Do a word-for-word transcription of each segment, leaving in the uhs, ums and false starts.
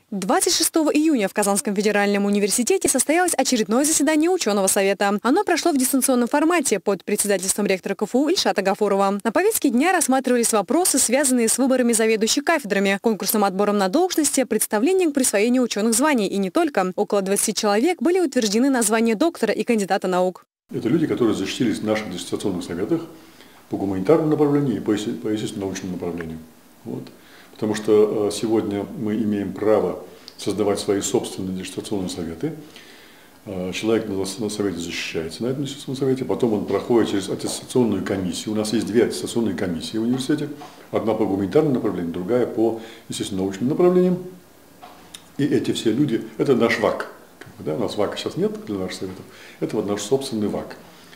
двадцать шестого июня в Казанском федеральном университете состоялось очередное заседание ученого совета. Оно прошло в дистанционном формате под председательством ректора КФУ Ильшата Гафурова. На повестке дня рассматривались вопросы, связанные с выборами заведующих кафедрами, конкурсным отбором на должности, представлением к присвоению ученых званий и не только. Около двадцати человек были утверждены на звание доктора и кандидата наук. Это люди, которые защитились в наших диссертационных советах по гуманитарному направлению и по естественно-научному направлению. Вот. Потому что сегодня мы имеем право создавать свои собственные диссертационные советы. Человек на совете защищается на этом диссертационном совете, потом он проходит через аттестационную комиссию. У нас есть две аттестационные комиссии в университете. Одна по гуманитарному направлению, другая по естественно-научным направлениям. И эти все люди, это наш ВАК. Да, у нас ВАКа сейчас нет для наших советов. Это вот наш собственный ВАК.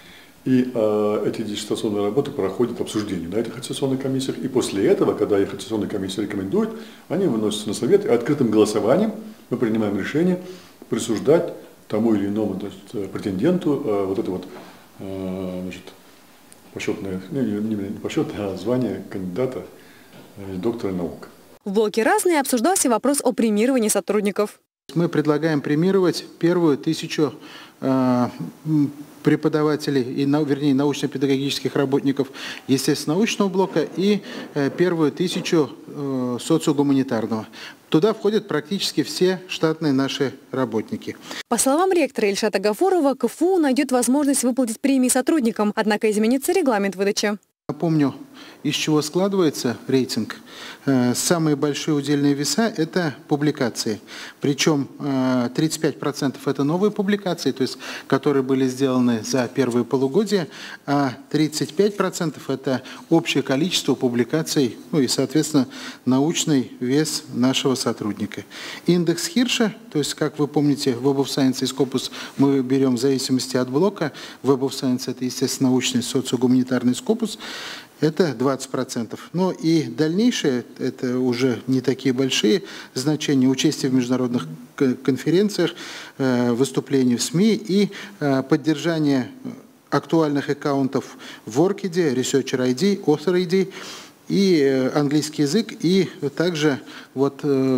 И э, эти диссертационные работы проходят обсуждение на этих аттестационных комиссиях. И после этого, когда их аттестационная комиссия рекомендует, они выносятся на совет. И открытым голосованием мы принимаем решение присуждать тому или иному, значит, претенденту э, вот это вот э, значит, почетное, не, не, не почетное, а звание кандидата э, доктора наук. В блоке «Разные» обсуждался вопрос о премировании сотрудников. Мы предлагаем премировать первую тысячу э, преподавателей, и, вернее, научно-педагогических работников естественно-научного блока и э, первую тысячу э, социогуманитарного. Туда входят практически все штатные наши работники. По словам ректора Ильшата Гафурова, КФУ найдет возможность выплатить премии сотрудникам, однако изменится регламент выдачи. Напомню, из чего складывается рейтинг. Самые большие удельные веса – это публикации. Причем тридцать пять процентов это новые публикации, то есть, которые были сделаны за первые полугодия, а тридцать пять процентов это общее количество публикаций, ну и, соответственно, научный вес нашего сотрудника. Индекс Хирша, то есть, как вы помните, Web of Science и Scopus мы берем в зависимости от блока. Web of Science – это, естественно, научный, социогуманитарный Scopus. Это двадцать процентов. Но и дальнейшие, это уже не такие большие значения, участие в международных конференциях, выступления в СМИ и поддержание актуальных аккаунтов в Orchid, Researcher ай ди, Author ай ди, и английский язык, и также вот,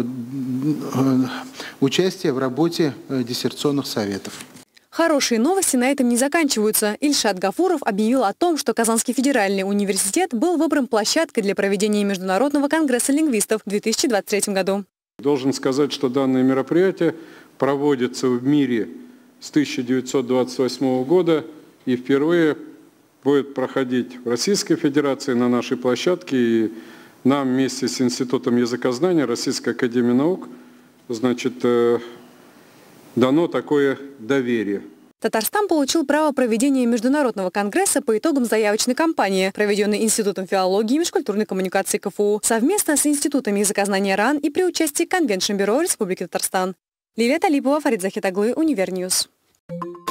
участие в работе диссертационных советов. Хорошие новости на этом не заканчиваются. Ильшат Гафуров объявил о том, что Казанский федеральный университет был выбран площадкой для проведения Международного конгресса лингвистов в две тысячи двадцать третьем году. Должен сказать, что данное мероприятие проводится в мире с тысяча девятьсот двадцать восьмого года и впервые будет проходить в Российской Федерации на нашей площадке. И нам вместе с Институтом языкознания Российской академии наук, значит, дано такое доверие. Татарстан получил право проведения международного конгресса по итогам заявочной кампании, проведенной Институтом филологии и межкультурной коммуникации КФУ, совместно с Институтом языкознания РАН и при участии Конвеншн Бюро Республики Татарстан. Лилия Талипова, Фарид Захитаглы, Универньюз.